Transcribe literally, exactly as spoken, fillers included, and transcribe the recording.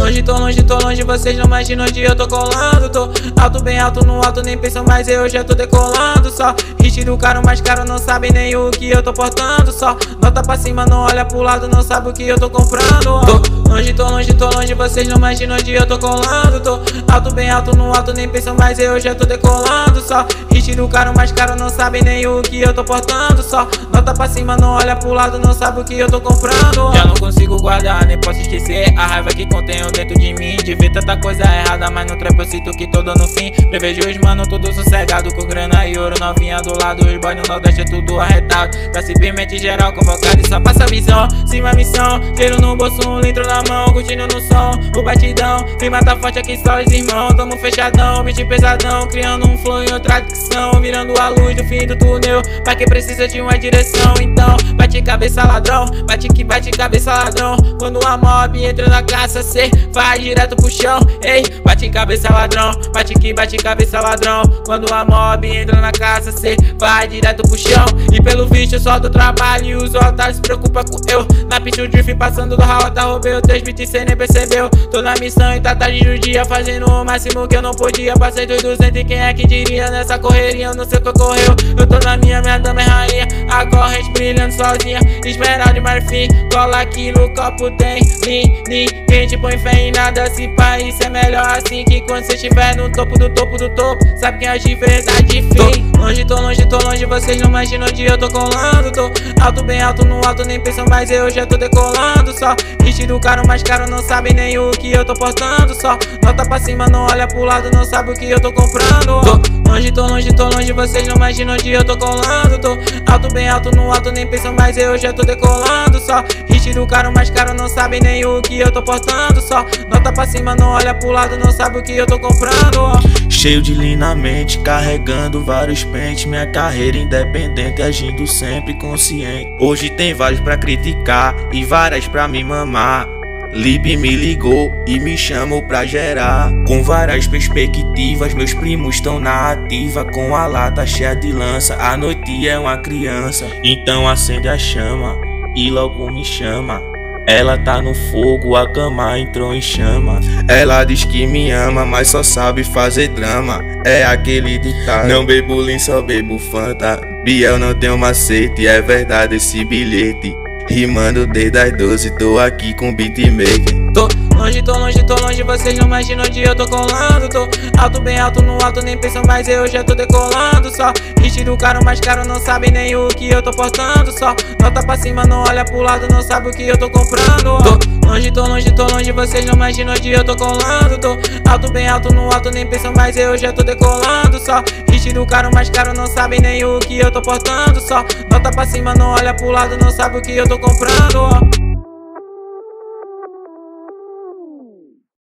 longe, tô longe, tô longe, vocês não imaginam onde eu tô colando. Tô alto, bem alto, no alto, nem pensam mais, eu já tô decolando. Só hit do caro, mais caro, não sabe nem o que eu tô portando. Só nota pra cima, não olha pro lado, não sabe o que eu tô comprando. Tô longe, tô longe, tô longe, vocês não imaginam onde eu tô colando. Tô alto, bem alto, no alto, nem pensam mais, eu já tô decolando. Só hit do caro, mais caro, não sabe nem o que eu tô portando. Só nota pra cima, não olha pro lado, não sabe o que eu tô comprando. Já não consigo guardar, nem posso esquecer a raiva que contenho dentro de mim. De ver tanta coisa errada, mas no trap eu sinto que tô dando fim. Prevejo os mano tudo sossegado, com grana e ouro novinha do lado. Os boy no Nordeste é tudo arretado, pra simplesmente geral convocado e só passa a visão. Cima missão, dinheiro no bolso, um litro na mão, curtindo no som, o batidão. Clima tá forte aqui só os irmãos, tamo fechadão, beat pesadão, criando um flow em outra dicção, virando a luz do fim do túnel, pra quem precisa de uma direção. Então, bate cabeça ladrão, bate que bate cabeça ladrão. Quando a mob entra na caça, cê vai direto pro chão. Ei, bate cabeça ladrão, bate que bate cabeça ladrão. Quando a mob entra na caça, cê vai direto pro chão. E pelo visto só do trabalho e os otários se preocupa com eu. Na pista o drift passando do rota, roubei o três beats cê nem percebeu. Tô na missão e tá tarde do dia, fazendo o máximo que eu não podia. Passei dos duzentos e quem é que diria, nessa correria eu não sei o que ocorreu. Eu tô na minha, minha dama é rainha, a corrente brilhando sozinha. Esmeralda de marfim, cola aqui no copo tem Nin, ninguém te põe fé em nada, se país é melhor assim. Que quando cê estiver no topo do topo do topo, sabe quem é de verdade, fim. Tô longe, tô longe, tô longe, vocês não imaginam onde eu tô colando. Tô alto, bem alto, no alto, nem pensam mais, eu já tô decolando. Só hit do caro, mais caro, não sabe nem o que eu tô portando. Só nota pra cima, não olha pro lado, não sabe o que eu tô comprando. Tô longe, tô longe, tô longe, vocês não imaginam onde eu tô colando. Tô alto, bem alto, no alto, nem pensam mais, eu já tô decolando. Só hit do caro, mais caro, não sabe nem o que eu tô portando. Só nota pra cima, não olha pro lado, não sabe o que eu tô comprando. Cheio de linha na mente, carregando vários pentes. Minha carreira independente, agindo sempre consciente. Hoje tem vários pra criticar e várias pra me mamar. Lib me ligou e me chamou pra gerar. Com várias perspectivas, meus primos estão na ativa. Com a lata cheia de lança, a noite é uma criança. Então acende a chama e logo me chama. Ela tá no fogo, a cama entrou em chama. Ela diz que me ama, mas só sabe fazer drama. É aquele ditado: não bebo lean, só bebo Fanta. Biel não tem um macete, é verdade esse bilhete. Rimando desde as doze, tô aqui com beatmaker. Tô longe, tô longe, tô longe, vocês não imaginam onde eu tô colando. Tô alto, bem alto, no alto, nem pensam mais, eu já tô decolando. Só hit do caro, mais caro, não sabe nem o que eu tô portando. Só nota pra cima, não olha pro lado, não sabe o que eu tô comprando. Tô longe, tô longe, tô longe, vocês não imaginam onde eu tô colando. Tô alto, bem alto, no alto, nem pensam mais, eu já tô decolando. Só hit do caro, mais caro, não sabe nem o que eu tô portando. Só nota pra cima, não olha pro lado, não sabe o que eu tô comprando.